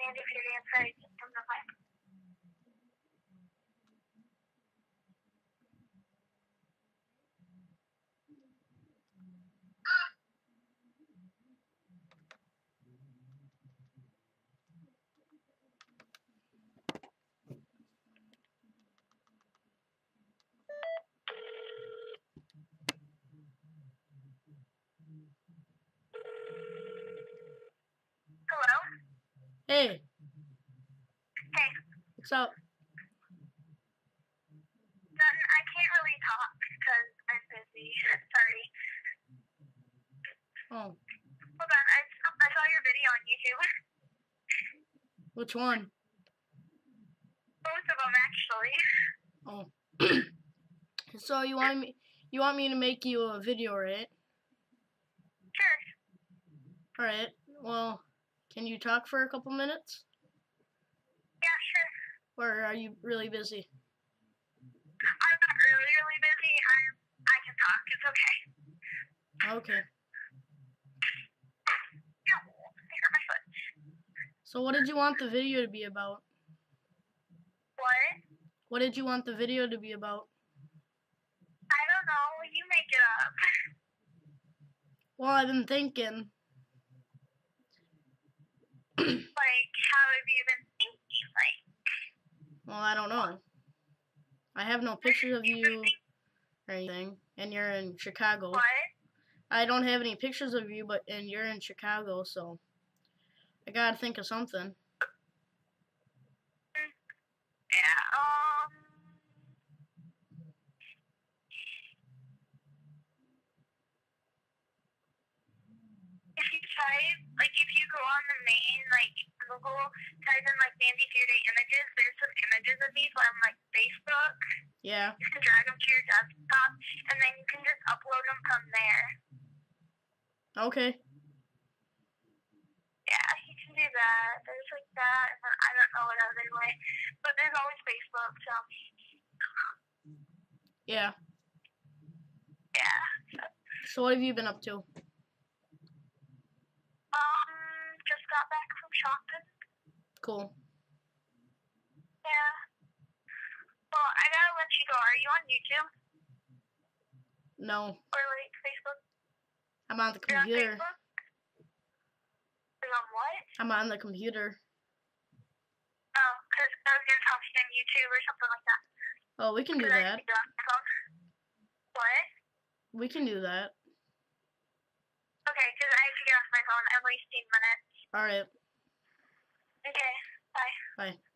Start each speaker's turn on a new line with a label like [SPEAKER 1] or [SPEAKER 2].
[SPEAKER 1] Andy Fury inside from the pipe. Hello?
[SPEAKER 2] Hey,
[SPEAKER 1] Hey,
[SPEAKER 2] what's up?
[SPEAKER 1] then I can't really talk because I'm busy. Sorry.
[SPEAKER 2] Oh,
[SPEAKER 1] Hold on, I saw your video on YouTube.
[SPEAKER 2] which one?
[SPEAKER 1] Both of them, actually.
[SPEAKER 2] Oh, so you want me to make you a video, right?
[SPEAKER 1] Sure.
[SPEAKER 2] All right. Well, can you talk for a couple minutes,
[SPEAKER 1] Yeah, sure.
[SPEAKER 2] or are you really busy?
[SPEAKER 1] I'm not really busy. I can talk. It's okay.
[SPEAKER 2] Okay.
[SPEAKER 1] No, I hurt my foot.
[SPEAKER 2] So what did you want the video to be about?
[SPEAKER 1] What?
[SPEAKER 2] What did you want the video to be about?
[SPEAKER 1] I don't know. You make it up.
[SPEAKER 2] Well, I've been thinking.
[SPEAKER 1] Like, how have you been thinking? Like,
[SPEAKER 2] Well, I don't know. I have no pictures of you or anything, and you're in Chicago.
[SPEAKER 1] what?
[SPEAKER 2] I don't have any pictures of you, and you're in Chicago, so I gotta think of something.
[SPEAKER 1] Yeah, if you type, like, if you go on the main, like, Google, type in, like, Andy Fury images, there's some images of me from, like, Facebook.
[SPEAKER 2] Yeah.
[SPEAKER 1] You can drag them to your desktop, and then you can just upload them from there.
[SPEAKER 2] Okay.
[SPEAKER 1] Yeah, you can do that. There's, like, that, and then I don't know what other way. But there's always Facebook, so,
[SPEAKER 2] Yeah.
[SPEAKER 1] yeah.
[SPEAKER 2] So what have you been up to?
[SPEAKER 1] Just got back from shopping.
[SPEAKER 2] Cool.
[SPEAKER 1] Yeah. Well, I gotta let you go. Are you on YouTube?
[SPEAKER 2] No,
[SPEAKER 1] Or, like, Facebook?
[SPEAKER 2] I'm on the
[SPEAKER 1] You're on
[SPEAKER 2] computer.
[SPEAKER 1] Facebook? You're on what?
[SPEAKER 2] I'm on the computer.
[SPEAKER 1] Oh, because I was gonna talk to you on YouTube or something like that.
[SPEAKER 2] Oh, we can do
[SPEAKER 1] 'Cause I
[SPEAKER 2] that.
[SPEAKER 1] can do it on my phone. What?
[SPEAKER 2] We can do that.
[SPEAKER 1] Okay, because I have to get off my phone. I'm wasting minutes.
[SPEAKER 2] All right.
[SPEAKER 1] Okay, bye.
[SPEAKER 2] Bye.